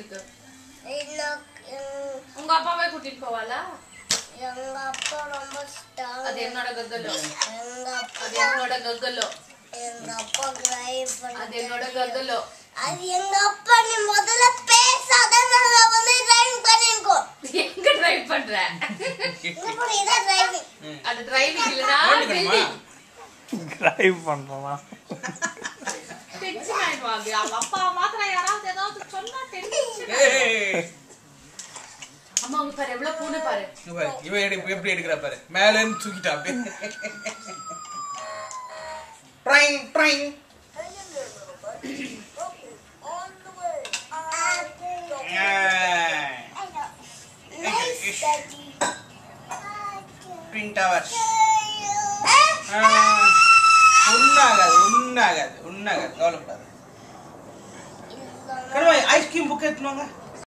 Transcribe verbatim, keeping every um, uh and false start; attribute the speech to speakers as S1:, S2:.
S1: கோயிலுக்கு உங்க அப்பாவே கூட்டிட்டு போவாளா
S2: எங்க அப்பா ரொம்ப ஸ்ட்ராங்
S1: அது என்னோட கக்கலோ
S2: எங்க அப்பா
S1: அது என்னோட கக்கலோ
S2: எங்க அப்பா டிரைவ் பண்ண
S1: அது என்னோட கக்கலோ
S2: அது எங்க அப்பா நீ முதல்ல பேசாத நான் வந்து டிரைவ் பண்ணிக்கோ
S1: எங்க டிரைவ் பண்ற
S2: இங்க போய் இத டிரைவிங்
S1: அது டிரைவிங் இல்லனா பில்டிங்
S3: டிரைவ் பண்றமா
S1: டென்ஷன் ஆயிடுவாங்க அவங்க அப்பா மாத்திர யாராவது ஏதாவது சொன்னா டென்ஷன்
S4: ஏய்
S1: அம்மா உங்க பாரு எவ்வளவு பூனை பாரு
S4: இவ இவ எப்படி எப்படி எடுக்கறா பாரு மேல இருந்து தூக்கிட்டா அப்படியே ட்ரைங் ட்ரைங் ட்வின் டவர்ஸ் உன்னாகாது உன்னாகாது உன்னாகாது கவலைப்படாது ஐஸ்கிரீம் புக் எடுத்துவாங்க